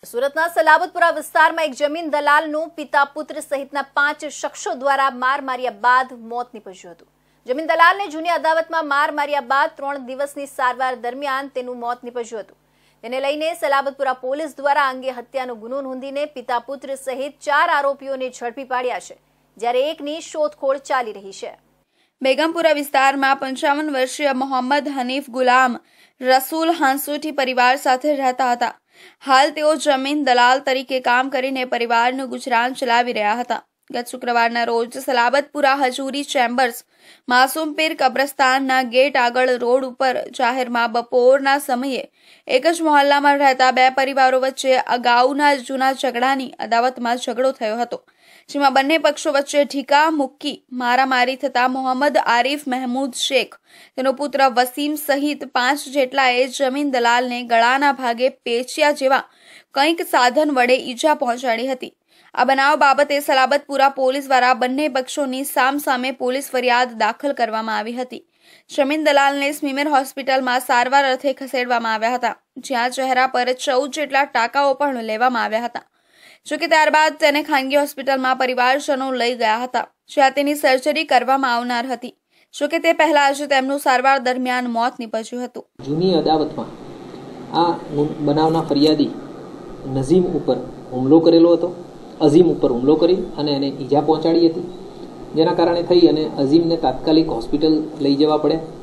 સુરતના સલાબતપુરા વિસ્તારમાં એક જમીન દલાલનું પિતા પુત્ર સહિતના 5 શખ્સો દ્વારા માર માર્યા બાદ મોત નીપજ્યું હતું। જમીન દલાલને જૂની અદાવતમાં માર માર્યા બાદ 3 દિવસની સારવાર દરમિયાન તેનું મોત નીપજ્યું હતું। તેને લઈને સલાબતપુરા પોલીસ દ્વારા અંગે હત્યાનો ગુનો નોંધીને પિતા પુત્ર સહિત 4 આરોપીઓને ઝડપી પાડ્યા છે, જ્યારે એકની શોધખોળ ચાલી રહી છે। બેગમપુરા વિસ્તારમાં 55 વર્ષીય મોહમ્મદ હનીફ ગુલામ રસૂલ હાંસોટી પરિવાર સાથે રહેતા હતા। હાલ તેઓ જમીન દલાલ તરીકે કામ કરીને પરિવારનું ગુજરાન ચલાવી રહ્યા હતા। ગત શુક્રવારના રોજ સલાબતપુરા હજૂરી ચેમ્બર્સ માસૂમપીર કબ્રસ્તાનના ગેટ આગળ રોડ ઉપર જાહેરમાં બપોરના સમયે એક જ મહોલ્લામાં રહેતા 2 પરિવારો વચ્ચે અગાઉના જૂના ઝઘડાની અદાવતમાં ઝઘડો થયો હતો, જેમાં બંને પક્ષો વચ્ચે ઢીકા મૂકી મારામારી થતા મોહમ્મદ આરિફ મહેમૂદ શેખ, તેનો પુત્ર વસીમ સહિત 5 જેટલાએ જમીન દલાલને ગળાના ભાગે પેચિયા જેવા કંઈક સાધન વડે ઈજા પહોંચાડી હતી। આ બનાવ બાબતે સલાબતપુરા પોલીસ દ્વારા બંને પક્ષોની સામસામે પોલીસ ફરિયાદ દાખલ કરવામાં આવી હતી। જમીન દલાલને સ્મીમેર હોસ્પિટલમાં સારવાર અર્થે ખસેડવામાં આવ્યા હતા, જ્યાં ચહેરા પર 14 જેટલા ટાંકાઓ પણ લેવામાં આવ્યા હતા। જોકે ત્યારબાદ તેને ખાનગી હોસ્પિટલમાં પરિવારજનો લઈ ગયા હતા, જ્યાં તેની સર્જરી કરવામાં આવનાર હતી। જોકે તે પહેલા જ તેમનું સારવાર દરમિયાન મોત નીપજ્યું હતું। જૂની અદાવતમાં આ બનાવના ફરિયાદી નઝીમ ઉપર હુમલો કરેલો હતો। અઝીમ ઉપર હુમલો કરી અને એને ઈજા પહોંચાડી હતી, જેના કારણે થઈ અને અઝીમને તાત્કાલિક હોસ્પિટલ લઈ જવા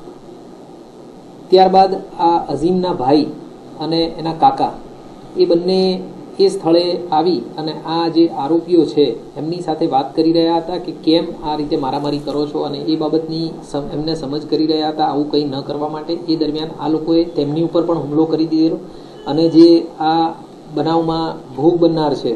પડ્યા। ત્યારબાદ આ અઝીમના ભાઈ અને એના કાકા એ બંને એ સ્થળે આવી અને આ જે આરોપીઓ છે એમની સાથે વાત કરી રહ્યા હતા કે કેમ આ રીતે મારામારી કરો છો, અને એ બાબતની એમને સમજ કરી રહ્યા હતા આવું કંઈ ન કરવા માટે। એ દરમિયાન આ લોકોએ તેમની ઉપર પણ હુમલો કરી દીધેલો અને જે આ બનાવમાં ભોગ બનનાર છે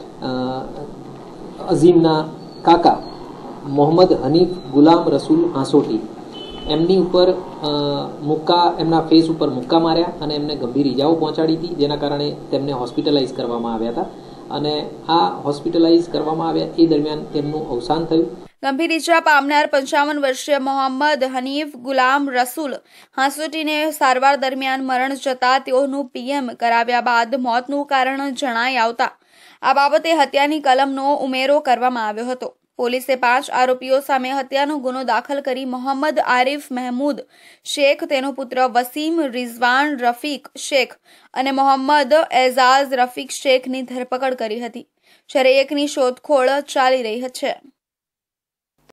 અઝીમના કાકા મોહમ્મદ હનીફ ગુલામ રસૂલ હાંસોટી, એમની ઉપર એમના ફેસ ઉપર મુક્કા માર્યા અને એમને ગંભીર ઈજાઓ પહોંચાડી હતી, જેના કારણે તેમને હોસ્પિટલાઇઝ કરવામાં આવ્યા હતા અને આ હોસ્પિટલાઇઝ કરવામાં આવ્યા એ દરમિયાન તેમનું અવસાન થયું। ગંભીર ઈજા પામનાર 55 વર્ષીય મોહમ્મદ હનીફ ગુલામ રસૂલ હાંસોટીને સારવાર દરમિયાન મરણ જતા તેઓનું પીએમ કરાવ્યા બાદ મોતનું કારણ જણાઈ આવતા આ બાબતે હત્યાની કલમનો ઉમેરો કરવામાં આવ્યો હતો। પોલીસે 5 આરોપીઓ સામે હત્યાનો ગુનો દાખલ કરી મોહમ્મદ આરિફ મહેમૂદ શેખ, તેનો પુત્ર વસીમ રિઝવાન રફીક શેખ અને મોહમ્મદ એઝાઝ રફીક શેખની ધરપકડ કરી હતી, જ્યારે એકની શોધખોળ ચાલી રહી છે।